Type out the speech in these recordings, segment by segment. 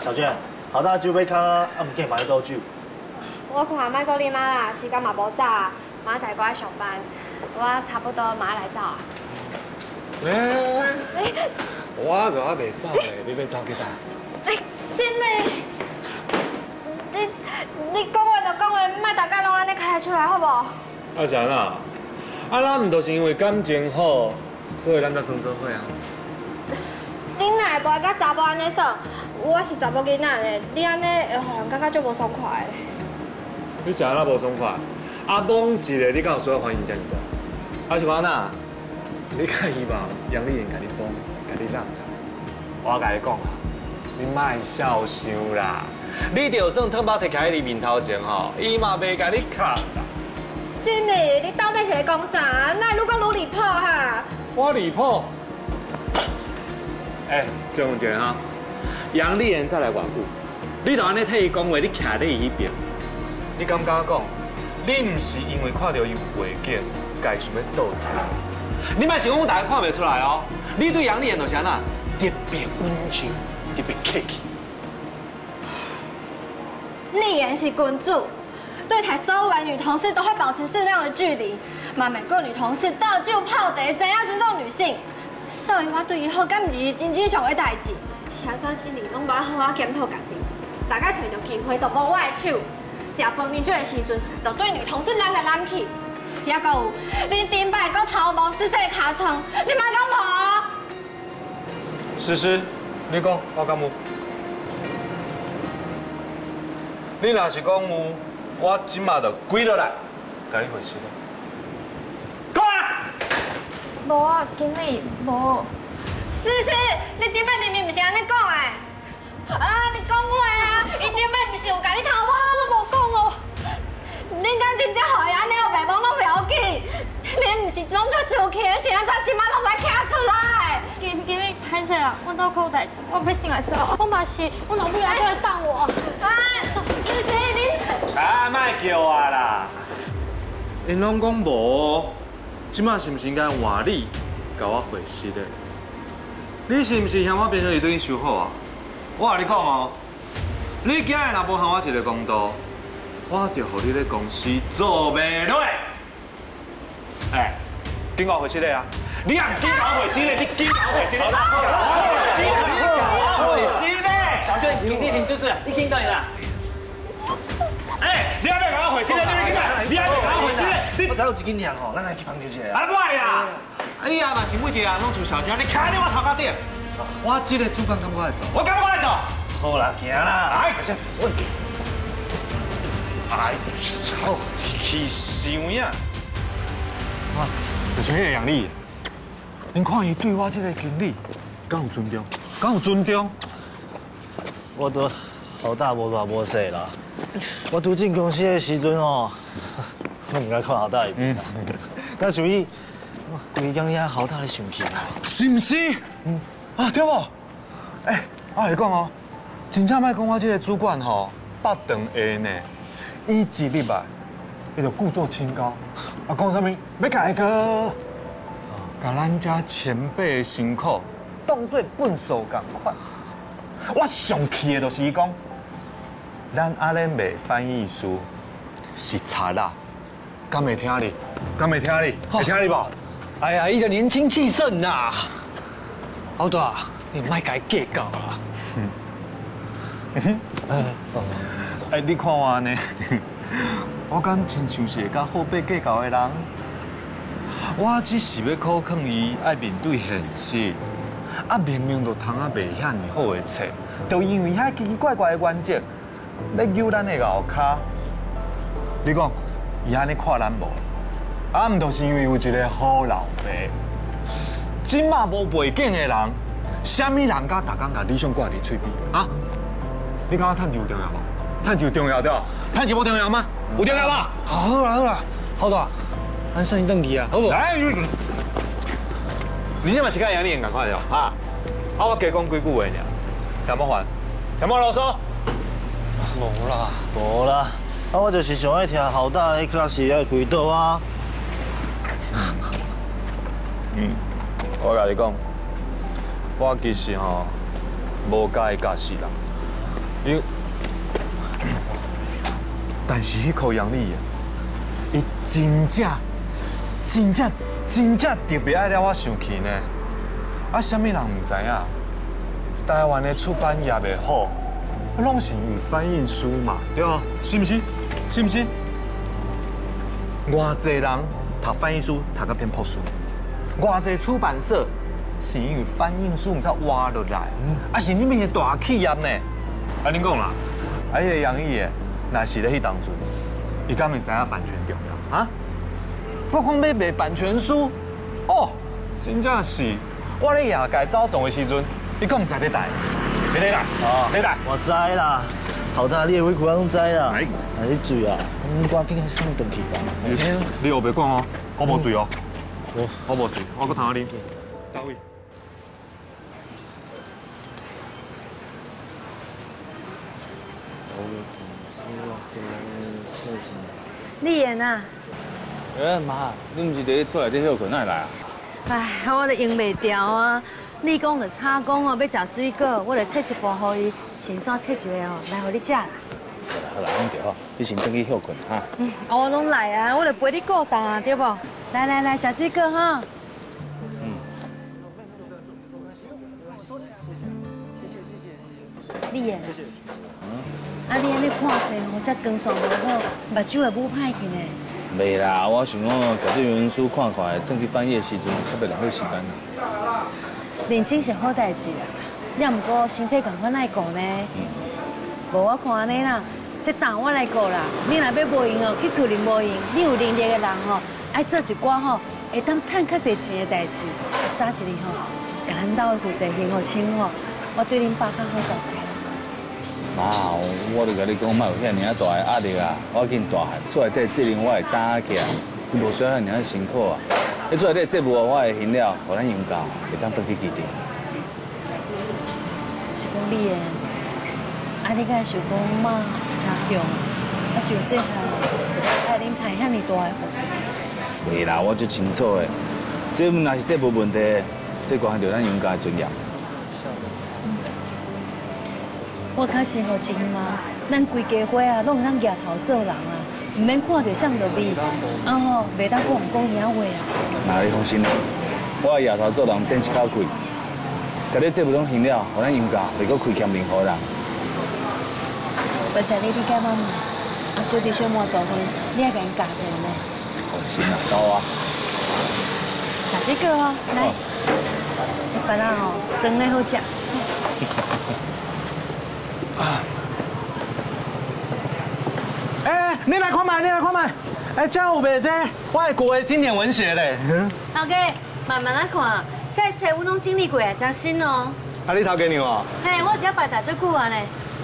小娟，好大酒要空啊，啊，唔见买倒酒。 我看莫搁啉啊啦，时间嘛无早啊，明仔载搁爱上班，我差不多马上来走啊。 我就还袂走嘞，你要走去倒？ 真的，你讲话就讲话，莫大家拢安尼开来出来好无？ 啊啥啦？啊，咱唔都是因为感情好，所以咱才算做伙啊。 你哪会无甲查某安尼耍？我是查某囡仔咧，你安尼会互人感觉足无爽快的。 你食哪无爽快？啊，懵一个，你敢有需要反应遮尔大？还是讲哪？你较希望杨丽妍甲你帮，甲你让？我甲你讲啊，你莫小想啦。你就算汤包摕起你面头前吼，伊嘛袂甲你卡啦。 真的，你到底是咧讲啥？哪会愈讲愈离谱哈？ 我离谱？再问一个哈，杨丽妍再来偌久？你就安尼替伊讲话，你徛在伊迄边，你敢敢讲？你唔是因为看到伊有背景，家想要倒退？你莫想讲大家看袂出来哦。你对杨丽妍就是安那特别温情，特别客气。 丽妍是君主，对台所有的女同事都会保持适当的距离。嘛，每个女同事倒酒泡茶，怎样尊重女性？所以我对伊好感，毋是真正上的代志。是安怎今年拢无好好检讨家己，大家找到机会都摸我的手。食饭面酒的时阵，就对女同事揽来揽去。也搁有，恁顶摆搁头毛湿湿的尻川，你莫讲无？ 诗诗，你讲，我敢有？你若是讲有，我即马就跪落来，甲你回信了。讲啊！ 无啊，经理无。是，你顶摆明明毋是安尼讲的。啊，你讲话啊！伊顶摆毋是有甲你偷摸？我无讲哦。恁敢真正互伊安尼有白讲拢袂要紧？恁毋是拢做生气的，是安怎即摆拢袂徛出来？ 经理，歹势啦，我倒有代志，我要先来走。我嘛是，我老母也过来等我。 啊，是你。 啊，莫叫我啦！因拢讲无，即马是毋是应该换你甲我回信的？你是毋是嫌我平常时对你伤好啊？我甲你讲哦，你今日若无喊我一个公道，我就互你咧公司做袂落。紧甲我回信的啊！你啊，紧甲我回信的，你紧甲我回信的，回信的。 小轩，经理停就是了，你紧到你啦。 你还没甲我回信的，你还没甲我回信的， 我才有一斤粮吼，咱来去旁边一下。 啊不爱啦！哎呀，若是每一个人拢像小娟，你徛在我头壳顶，我这个主管敢我来做？我敢我来做？ 好啦，行啦，哎，先稳。哎，操，气伤呀！ 啊，就是迄个杨丽，恁看伊对我这个经理，敢有尊重？敢有尊重？ 我都好大无大无小啦。我拄进公司的时阵哦，我唔敢看好大一边啦。但像伊，规工遐好大咧生气啦， 是唔是？啊对无？我来讲哦，真正莫讲我这个主管吼，八长下呢，伊一入来，伊就故作清高，讲啥物要改革，把咱家前辈的辛苦当作粪扫共款。我上气的就是伊讲，咱阿莲卖翻译书是贼啦，敢会听你？敢会听你？会听你无？ 哎呀，伊个年轻气盛呐。老大，你莫甲伊计较啦。 你看我呢，我敢亲像是会甲后辈计较的人。我只是要考劝伊爱面对现实。明明就通啊袂遐尔好的册，就因为遐奇奇怪怪的原则，要揪咱的后骹。你讲，伊安尼看咱无？毋就是因为有一个好老爸。即马无背景的人，啥物人甲逐工甲理想挂伫嘴边啊？你感觉趁钱有重要无？趁钱重要对吧？趁钱无重要吗？有重要吧？ 好啦，好大，咱先转去啊，好无？ 来，你这嘛是甲杨丽妍共款了啊？我加讲几句话尔，听无烦，听无啰嗦。 无啦， 无啦，我就是上爱听好大的课是爱开导啊。我甲你讲，我其实吼无介意教死人， 但是迄颗杨丽叶，伊真正特别爱了我生气呢。啊，什么人唔知影？台湾的出版业袂好，拢是因为翻译书嘛，对啊，是不是？是不是？偌济人读翻译书读到偏破书，偌济出版社是因为翻译书唔才挖落来，啊是你们是大企业呢。啊，恁讲啦，啊，迄个杨毅的，若是咧迄当阵，伊敢会知影版权重要啊？我讲要卖版权书，哦，真正是，我咧业界走动的时阵，伊讲唔知咧带，咧带，哦，咧带， 我知啦，好大你的委屈我拢知啦。哎，你醉啊？赶紧送回去吧。 你后别讲哦，我无醉哦，我无醉，我搁通啉。到位。 丽妍啊！ 妈，你唔是伫厝内底休困，哪会来啊？ 哎，我都用袂掉啊！你讲着差讲哦，要食水果，我就切一包互伊，先煞切一个哦，来互你食啦。 好啦，拢对吼，你先转去休困哈。 我拢来啊，我就陪你过冬啊，对不？来，食水果哈。丽妍，啊，你安尼看册吼，这光线无好，目睭会愈歹去呢。 袂啦，我想讲，把这原书看看，转去翻译的时阵，较袂浪费时间。 认真是好代志啦，也毋过身体共款爱顾呢。无我看安尼啦，这当我来顾啦。你若要无闲哦，去厝里无闲，你有能力的人吼，爱做一寡吼，会当趁较侪钱的代志。早一日吼，甲咱兜的负责幸福生活，我对恁爸较好交代。 妈，我就甲你讲，莫有遐尔大的压力啊！我紧大汉，厝内底责任我会担起来，你无需要遐尔辛苦啊。你厝内底节目我会行了，互咱用到，会当倒去基地。 是讲你的，啊，你敢想讲妈车强，啊，从细汉爱恁派遐尔大的负责。 袂啦，我足清楚的。这若是这无问题，这关系到咱用家的尊严。 我较适合真妈，咱规家伙啊，拢当抬头做人啊，唔免看到像落味，啊吼，袂当讲遐话啊。 那你放心啦，我摇头做人争一口气，甲你节目拢行了，互咱用家袂阁亏欠任何人。 多谢你理解妈妈，啊小弟小妹大婚，你爱甲因教一下呢。 放心啦，到我。 食水果哦，来，你饭啊吼，饭来好食。 哎，你来看卖，哎，这有卖这外国的经典文学嘞。 头家，慢慢来看，这册我拢整理过啊，真新哦。 啊，你头家娘哦？ 嘿，我伫遐摆大足久啊呢。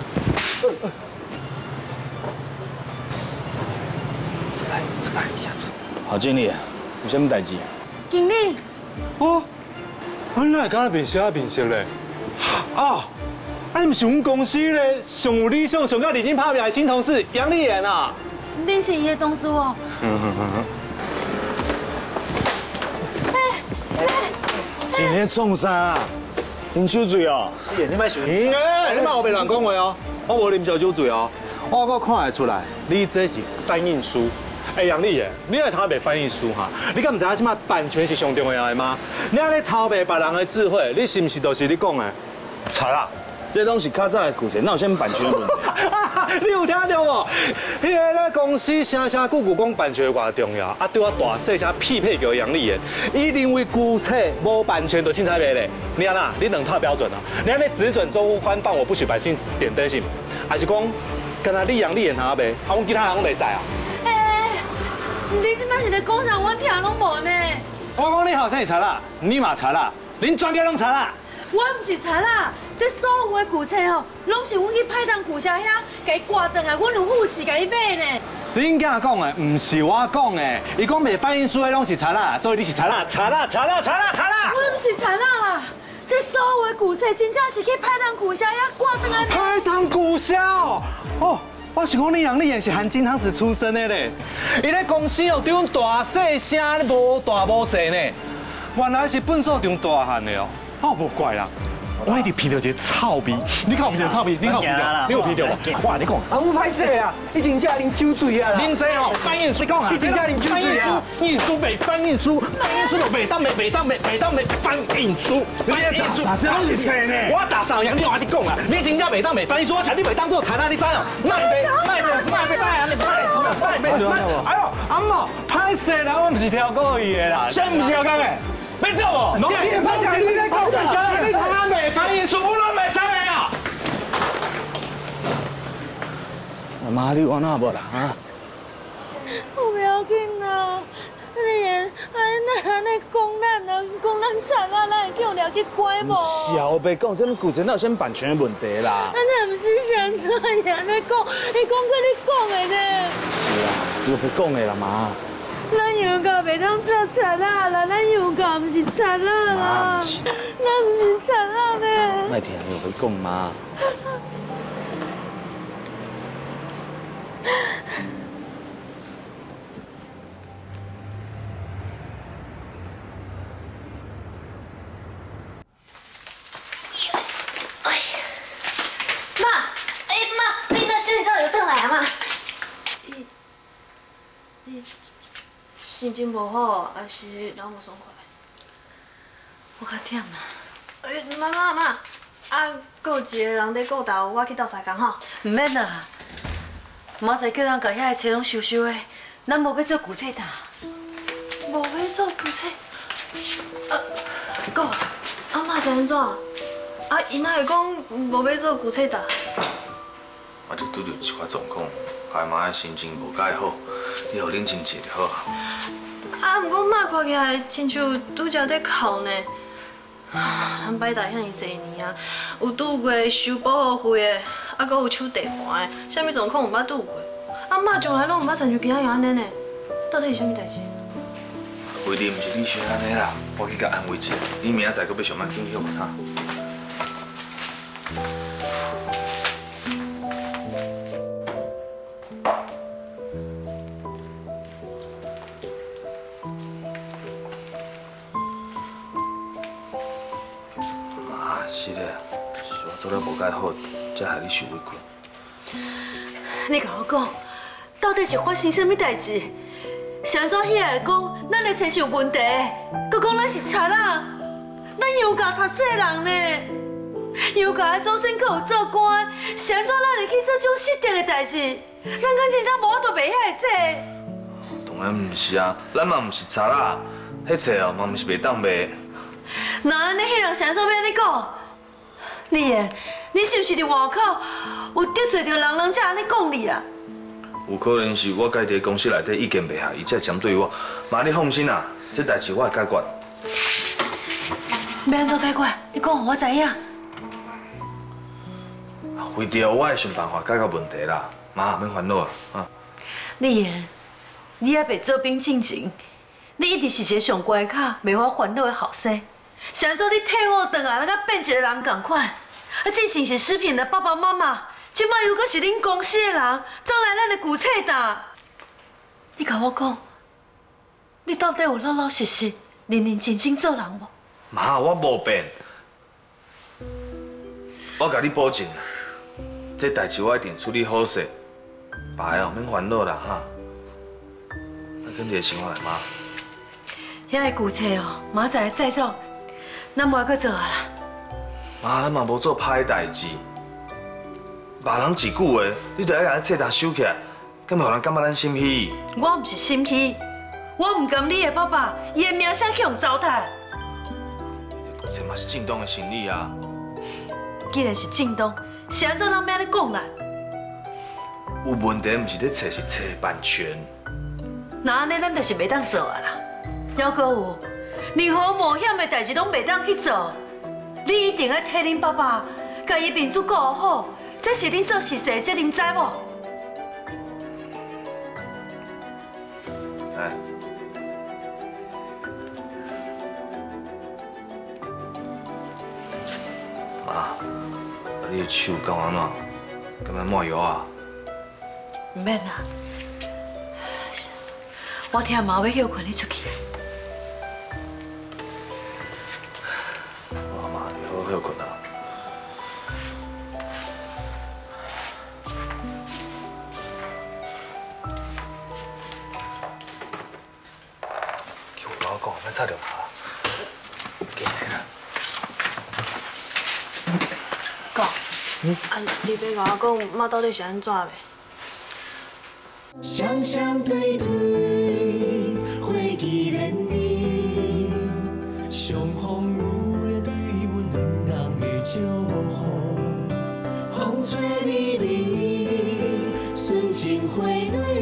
郝经理，有啥物代志？ 经理， 哦，阮哪会敢面色咧？啊，啊，你毋是阮公司咧上有理想、上甲离经拍拼的新同事杨丽妍啊？ 恁是伊的同事哦。 今日创啥？啉酒醉哦？ 你莫想。 你莫后边乱讲话哦，我无啉烧酒醉哦，我阁看会出来，你这是翻译书。哎，杨丽妍，你来偷卖翻译书哈？你敢唔知影即马版权是上重要的吗？你安尼偷卖别人的智慧，你是唔是就是你讲的贼啦？ 这拢是较早的故事，哪有啥物版权的问题？ 你有听到无？迄个咧公司声声句句讲版权偌重要，啊对我大细声匹配叫杨丽妍，伊认为旧册无版权就凊彩卖咧。你安那？你两套标准啊？你安尼只准周户宽放，我不许百姓点灯信，还是讲，干那你杨丽妍通卖，啊阮其他人拢袂使啊？ 你即摆是咧讲啥？我听拢无呢。 我讲你后生是贼啦，你嘛贼啦，恁全家拢贼啦。 我唔是贼啦，这所有的旧册吼，拢是阮去派当旧社遐，甲伊挂断啊，阮有付钱甲伊买呢。 恁囝讲的，唔是我讲的，伊讲卖翻译书的拢是贼啦，所以你是贼啦，贼啦，贼啦，贼啦，贼啦。 我唔是贼啦啦，这所有的旧册真正是去派当旧社遐挂断啊。 派当旧社哦，哦。我是讲你杨丽妍是含金汤匙出身的咧，伊咧公司哦对阮大细声无大无细呢，原来是本所长大汉的哦，我无怪啦。 我一直闻到一个臭味，你看有闻到臭味？你看有闻到？你有闻到无？哇，你讲， 啊，我歹势啊，你真正啉酒醉啊啦！ 恁这吼翻译书讲啊， 你真正啉酒醉啊！ 翻译书袂翻译书，翻译书就袂当翻译书。 啥子拢是错呢？ 我打上洋，你话你讲啊，你真正袂当翻译书，我想你袂当做菜啦，你知哦？卖啊，你卖！哎呦，阿嬷，歹势啦，我唔是挑故意的啦， 谁唔是要讲的？没错不？ 你歹讲，你在讲啥？你他袂翻译书，我拢袂使的啊！ 妈，你有哪无啦？啊？ 我不要紧啦，你安尼讲咱惨啊，咱会叫人去关无？ 小白讲，这种古镇哪有什么版权的问题啦？ 咱也不是想这样安尼讲，你讲跟你讲的呢。 是啊，你有别讲的啦，妈。 咱油咖袂当做惨啊啦，咱油咖不是惨啊啦，咱不是惨啊呢。 莫听有别讲妈。 妈，你那今早就转来啊嘛？你心情无好，还是脑无爽快？我较忝啦。妈，啊，搁有一个人在顾豆，我去斗相共吼。唔免啦，明仔叫人甲遐个车拢收收的，咱无要做牛车担。无要做牛车？哥，阿妈是安怎？啊，伊哪会讲无要做牛车担？ 我就拄着一寡状况，害妈的心情无介好，你互冷静一下就好啊。 啊，不过妈看起来亲像拄则在哭呢。咱摆台遐尼侪年啊，有拄过收保护费的，啊，搁有抢地盘的，啥物状况有捌拄过？啊，妈从来拢毋捌亲像其他人安尼呢，到底是啥物代志？ 为你毋是你想安尼啦，我去甲安慰一下，你明仔载搁要上班紧休他。是的，是我做得无介好，才害你受委屈。 你甲我讲，到底是发生啥物代志？是安怎遐来讲，咱的车是有问题，佮讲咱是贼啦？咱油价读册人呢？油价的祖先佮有做官，是安怎咱会去做这种失德的代志？咱敢真正无法度卖遐个册？ 当然毋是啊，咱嘛毋是贼啦，迄册哦嘛毋是袂当卖。 那安尼，迄人是安怎要安尼讲？丽妍，你是不是伫外口有得罪着人才安尼讲你啊？ 有可能是我家伫公司内底意见袂合，伊才针对我。妈，你放心啦，这代志我会解决。 要安怎解决？你讲，我知影。 为着我会想办法解决问题啦，妈免烦恼啊。啊， 丽妍，你还袂做兵进前，你一直是一个上乖巧、袂发烦恼的后生。是安怎你退伍转来，甲变一个人同款？啊，之前是食品的爸爸妈妈，即摆又搁是恁公司的人，走来咱的牛册担。你甲我讲，你到底有老老实实、认认真真做人无？ 妈，我无变，我甲你保证，这代志我一定处理好势。爸哦，免烦恼啦哈。那跟着生活来妈。 遐个牛册哦，明仔载再做，咱无爱搁做啊啦。 妈，咱嘛无做歹代志，骂人一句话，你就爱甲咱册单收起来，敢会互人感觉咱心虚？ 我毋是心虚，我毋甘你的爸爸，伊的名声去互糟蹋。 这这嘛是正当的心理啊。 既然是正当，是安怎人要安尼讲啦？ 有问题毋是咧册，是册版权。 那安尼咱就是袂当做啊啦。还阁有，任何冒险的代志拢袂当去做。你一定要替恁爸爸，甲伊面子顾好，这是恁做实事的责任，知无？ 哎，妈，你的手敢安怎？敢要抹药啊？ 唔免啦，我听妈要休困，你出去。 妈，你好好困啊。 擦掉它。给你啦。 哥，啊，你别甲我讲，妈到底是安怎的？ 双双对对，花季连理，相逢有的对阮两人的祝福，风吹微微，纯情花蕊。